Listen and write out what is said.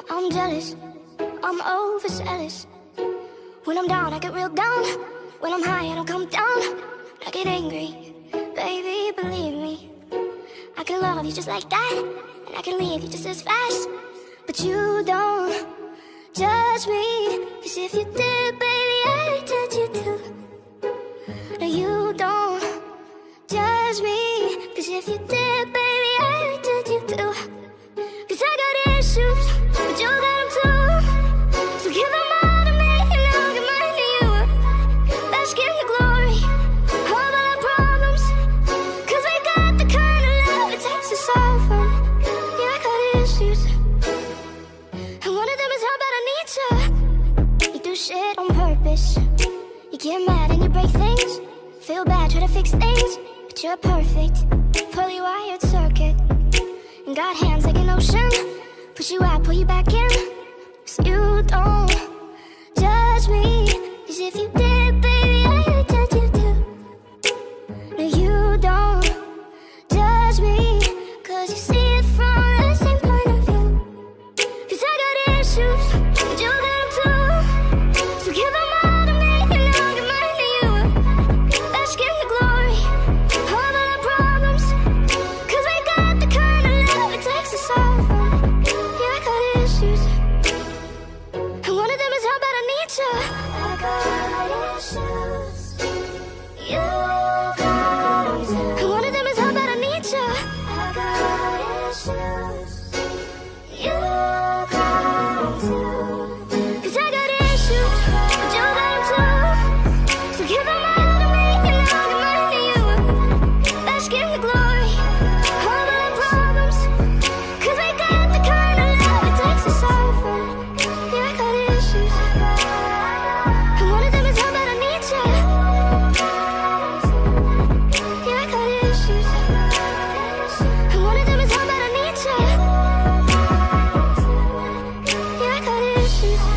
I'm jealous, I'm overzealous. When I'm down, I get real down. When I'm high, I don't come down. I get angry, baby, believe me. I can love you just like that, and I can leave you just as fast. But you don't judge me, 'cause if you did, baby, I'd judge you too. No, you don't judge me, 'cause if you did, baby, I'd judge you too. 'Cause I got issues, but you got them too. So give them all to me, and I'll give mine to you. Bask in the glory of all our problems, 'cause we got the kind of love it takes to solve them. Yeah, I got issues, and one of them is how bad I need you. You do shit on purpose. You get mad and you break things. Feel bad, try to fix things, but you're perfect, fully wired circuit. And got hands like an ocean. Push you out, pull you back in. 'Cause you don't judge me, 'cause if you did, baby, I'd judge you too. No, you don't judge me, 'cause you see it from the same point of view. 'Cause I got issues, but you got them too. So give them all to me, and I'll give mine to you. Bask in the glory of all our problems, 'cause we got the kind of love it takes to solve them. Yeah, I got issues, and one of them is how bad I need you. I got issues, you got them too. And one of them is how bad I need you. I got issues, you got them too. 'Cause I got issues, but you got them too. So give them all to me, and I'll give mine to you. Bask in the glory of all our problems, 'cause we got the kind of love it takes to solve them. Yeah, I got issues, and one of them is how bad I need you. Yeah, I got issues, and one of them is how bad I need you. Yeah, I got issues.